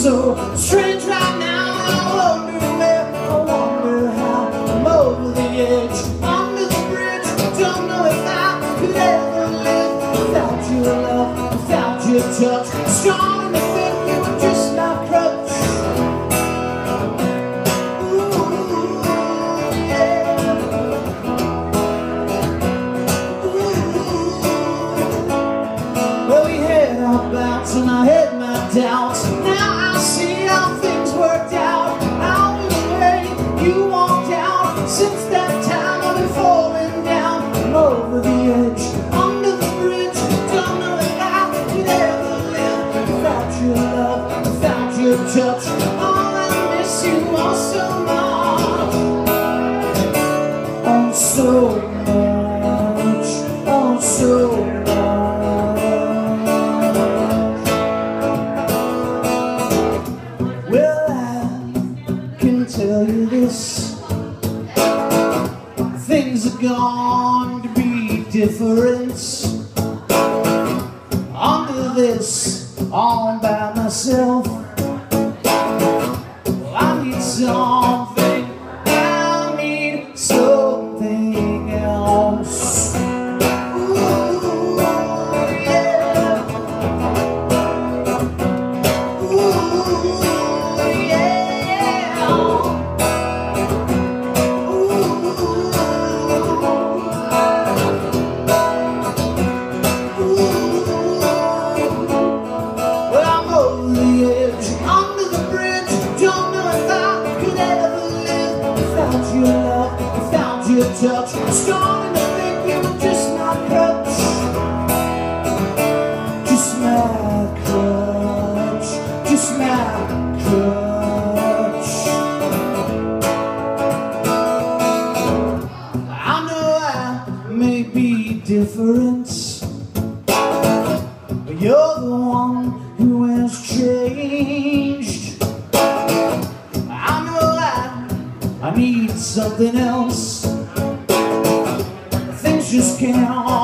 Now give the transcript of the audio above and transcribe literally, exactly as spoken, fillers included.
so strange right now. I wonder where, I wonder how. I'm over the edge, under the bridge. Don't know if I could ever live without your love, without your touch. Strong and think you were just my crutch. And I had my doubts. Now I see how things worked out. Out of the way you walked out. Since that time I've been falling down. I'm over the edge, under the bridge. Don't know if I could ever live without your love, without your touch. Oh, I miss you all so much. Oh, so much. Oh, so much. Tell you this, things are going to be different. Under this, all by myself. Well, I need something, I need something else. Ooh, yeah. Ooh, yeah. Your love, without your touch. Strong enough to think you were just my crutch. Just my crutch. Just my crutch. I know I may be different, but you're the one who has changed. I know I I need something else. Things just can't